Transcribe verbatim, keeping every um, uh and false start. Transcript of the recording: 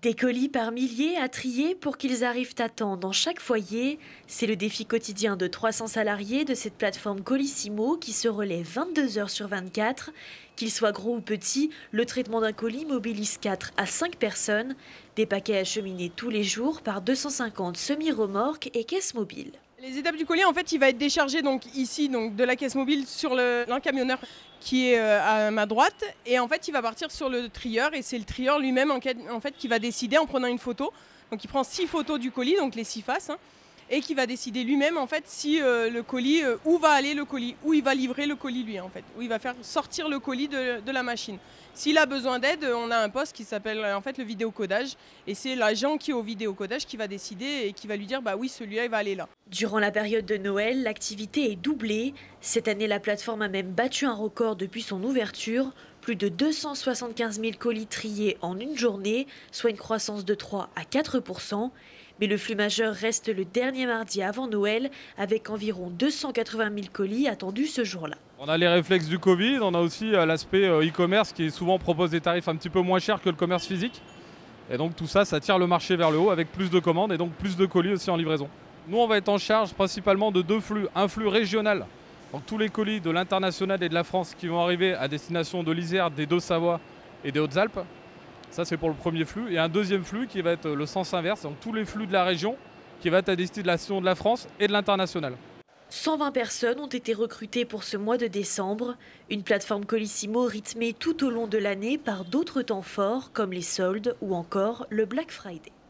Des colis par milliers à trier pour qu'ils arrivent à temps dans chaque foyer. C'est le défi quotidien de trois cents salariés de cette plateforme Colissimo qui se relaie vingt-deux heures sur vingt-quatre. Qu'il soit gros ou petit, le traitement d'un colis mobilise quatre à cinq personnes. Des paquets acheminés tous les jours par deux cent cinquante semi-remorques et caisses mobiles. Les étapes du colis, en fait, il va être déchargé donc ici donc de la caisse mobile sur le, un camionneur qui est à ma droite, et en fait il va partir sur le trieur, et c'est le trieur lui-même en, en fait qui va décider en prenant une photo. Donc il prend six photos du colis, donc les six faces, hein, et qui va décider lui-même en fait si euh, le colis, euh, où va aller le colis, où il va livrer le colis lui en fait, où il va faire sortir le colis de, de la machine. S'il a besoin d'aide, on a un poste qui s'appelle en fait le vidéocodage, et c'est l'agent qui est au vidéocodage qui va décider et qui va lui dire bah oui, celui-là il va aller là. Durant la période de Noël, l'activité est doublée. Cette année, la plateforme a même battu un record depuis son ouverture. Plus de deux cent soixante-quinze mille colis triés en une journée, soit une croissance de trois à quatre pour cent. Mais le flux majeur reste le dernier mardi avant Noël, avec environ deux cent quatre-vingt mille colis attendus ce jour-là. On a les réflexes du Covid, on a aussi l'aspect e-commerce qui souvent propose des tarifs un petit peu moins chers que le commerce physique. Et donc tout ça, ça tire le marché vers le haut avec plus de commandes et donc plus de colis aussi en livraison. Nous, on va être en charge principalement de deux flux. Un flux régional, donc tous les colis de l'international et de la France qui vont arriver à destination de l'Isère, des Deux-Savoie et des Hautes-Alpes. Ça, c'est pour le premier flux. Et un deuxième flux qui va être le sens inverse, donc tous les flux de la région qui va être à destination de la France et de l'international. cent vingt personnes ont été recrutées pour ce mois de décembre. Une plateforme Colissimo rythmée tout au long de l'année par d'autres temps forts comme les soldes ou encore le Black Friday.